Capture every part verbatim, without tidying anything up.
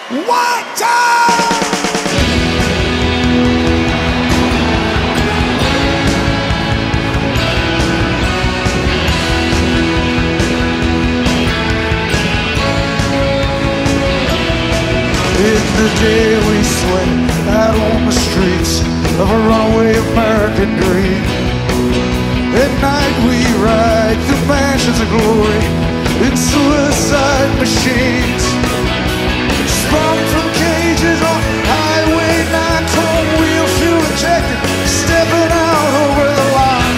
One time! In the day we sweat out on the streets of a runaway American dream. At night we ride through mansions of glory in suicide machines. Sprung from cages on Highway nine, chrome wheel fuel injected, stepping out over the line.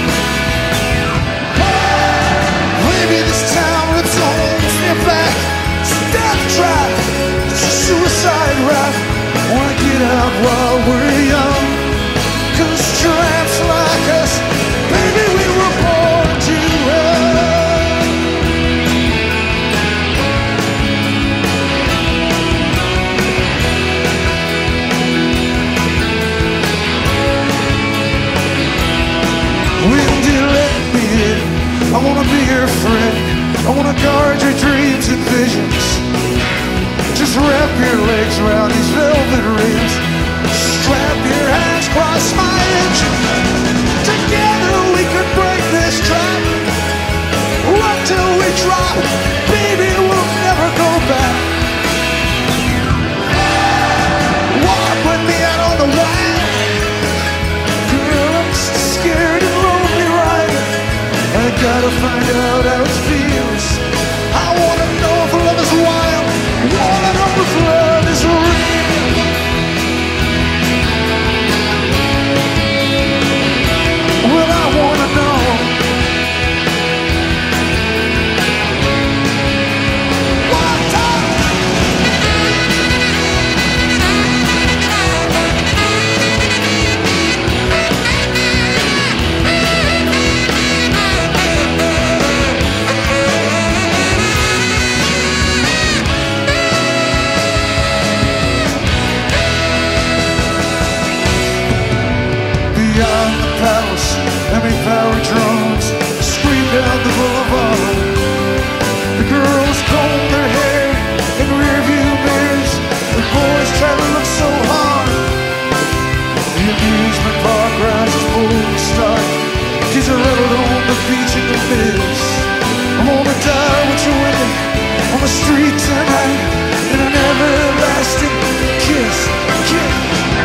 Maybe this town rips homes near back. It's a death trap, it's a suicide rap. Wanna get out while we're young, 'cause tramps like us, baby, we were born to run. When you let me in, I wanna be your friend. I wanna guard your dreams and visions. Just wrap your legs around these velvet ribs. Strap your hands across my engine. Together we could break this trap. Run till we drop, baby, we'll never go back. Walk with me out on the wild. Girl, I'm so scared and lonely riding. I gotta find out how it feels. I wanna know if love is wild. Wanna know if love is real. Well, I wanna know. One time. Beyond the palace, heavy-powered drones scream down the boulevard. The girls comb their hair in rearview mirrors. The boys try to look so hard. The amusement park rises full and start. Kids are reveled on the beach in the mist. I'm gonna die with you with me on the street tonight in an everlasting kiss, kiss.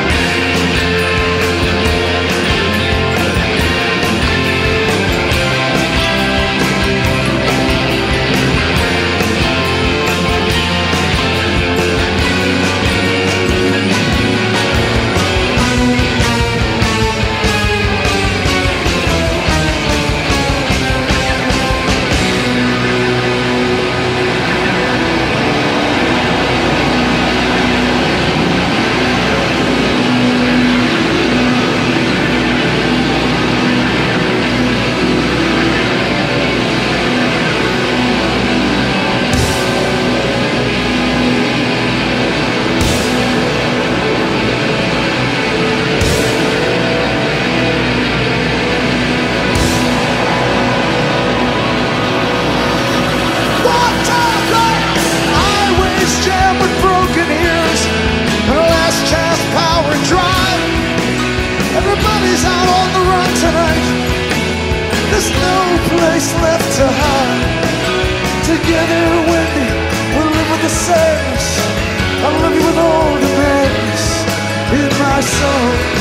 Everybody's out on the run tonight. There's no place left to hide. Together, Wendy, we'll live with the sadness. I'll love you with all the madness in my soul.